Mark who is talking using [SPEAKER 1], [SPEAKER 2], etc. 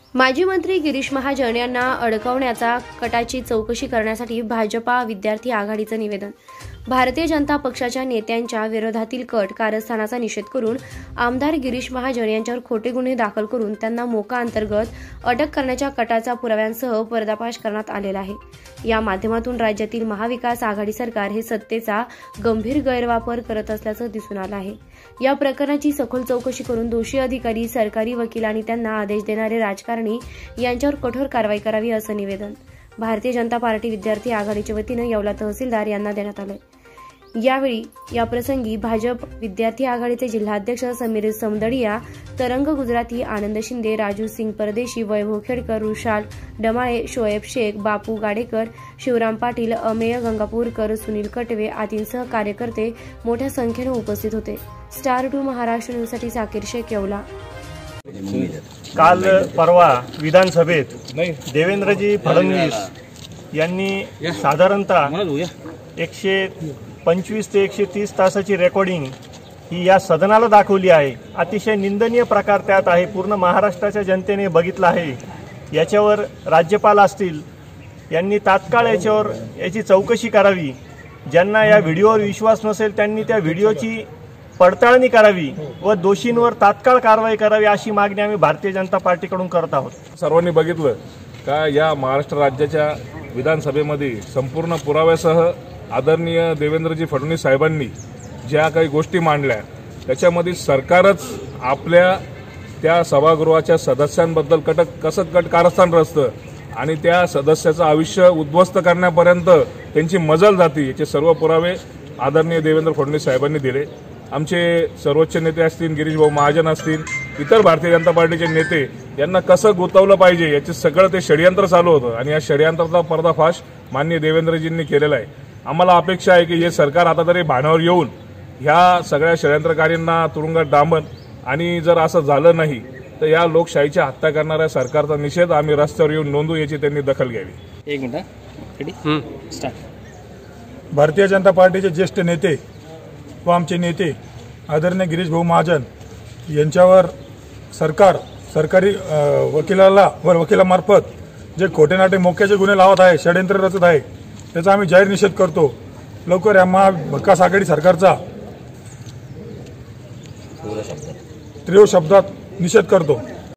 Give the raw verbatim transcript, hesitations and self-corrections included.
[SPEAKER 1] माजी मंत्री गिरीश महाजन यांना अडकवण्याचा कटाची चौकशी करण्यासाठी भाजपा विद्यार्थी आघाडीचं निवेदन। भारतीय जनता पक्षाच्या नेत्यांच्या विरोधातील कट कारस्थानाचा निषेध करून आमदार गिरीश महाजन यांच्यावर खोटे गुन्हे दाखल करून त्यांना मोका अंतर्गत अटक करण्याच्या कटाचा पुराव्यांसह पर्दाफाश करण्यात आलेला आहे। या माध्यमातून राज्यातील महाविकास आघाडी सरकार हे सत्तेचा गंभीर गैरवापर करत असल्याचं दिसून आलं आहे। या प्रकरणाची सखोल चौकशी करून दोषी अधिकारी, सरकारी वकील आणि त्यांना आदेश देणारे राजकारणी यांच्यावर कठोर कारवाई करावी असं निवेदन भारतीय जनता पार्टी विद्यार्थी आघाडीच्या वतीनं येवला तहसीलदार यांना देण्यात आलं। यावेळी याप्रसंगी भाजप विद्यार्थी आघाडीचे जिल्हाध्यक्ष समीर समदडिया, तरंग गुजराती, आनंद शिंदे, राजू सिंग परदेशी, वैभव खेडकर, रुशाल डमाळे, शोएब शेख, बापू गाडेकर, शिवराम पाटील, अमेय गंगापूरकर, सुनील कटवे आदींसह कार्यकर्ते मोठ्या संख्येने उपस्थित होते। स्टार टू महाराष्ट्र न्यूजसाठी साकीर शेख, येवला।
[SPEAKER 2] काल परवा विधानसभेत देवेंद्रजी फडणवीस यांनी साधारणतः एकशे पंचवीस ते एकशे तीस तासाची रेकॉर्डिंग ही या सदनाला दाखवली आहे। अतिशय निंदनीय प्रकार त्यात आहे। पूर्ण महाराष्ट्राच्या जनतेने बघितलं आहे। याच्यावर राज्यपाल असतील यांनी तात्काळ याच्यावर याची चौकशी करावी। ज्यांना या व्हिडिओवर विश्वास नसेल त्यांनी त्या व्हिडिओची पडताळणी करावी व दोषींवर तात्काळ कारवाई करावी अशी मागणी आम्ही भारतीय जनता पार्टीकडून करत आहोत।
[SPEAKER 3] सर्वांनी बघितलं का या महाराष्ट्र राज्याच्या विधानसभेमध्ये संपूर्ण पुराव्यासह आदरणीय देवेंद्रजी फडणवीस साहेबांनी ज्या काही गोष्टी मांडल्या त्याच्यामध्ये सरकारच आपल्या त्या सभागृहाच्या सदस्यांबद्दल कट कसं कट कारस्थान रचतं आणि त्या सदस्याचं आयुष्य उद्ध्वस्त करण्यापर्यंत त्यांची मजल जाती याचे सर्व पुरावे आदरणीय देवेंद्र फडणवीस साहेबांनी दिले। आमचे सर्वोच्च नेते असतील, गिरीश भाऊ महाजन असतील, इतर भारतीय जनता पार्टीचे नेते यांना कसं गुंतवलं पाहिजे याचे सगळं ते षडयंत्र चालू होतं आणि या षडयंत्राचा पर्दाफाश माननीय देवेंद्रजींनी केलेला आहे। आम्हाला अपेक्षा आहे की हे सरकार आता तरी भानावर येऊन ह्या सगळ्या षडयंत्रकारींना तुरुंगात डांबन आणि जर असं झालं नाही तर या लोकशाहीची हत्या करणाऱ्या सरकारचा निषेध आम्ही रस्त्यावर येऊन नोंदवू याची त्यांनी दखल घ्यावी।
[SPEAKER 4] एक मिनिट स्टार्ट।
[SPEAKER 5] भारतीय जनता पार्टीचे ज्येष्ठ नेते व आमचे नेते आदरणीय गिरीश भाऊ महाजन यांच्यावर सरकार सरकारी वकिलाला व वकिलामार्फत जे खोटे नाटे मोक्याचे गुन्हे लावत आहे, षडयंत्र रचत आहे त्याचा आम्ही जाहीर निषेध करतो। लवकर या महाविकास आघाडी सरकारचा तीव्र शब्दात निषेध करतो।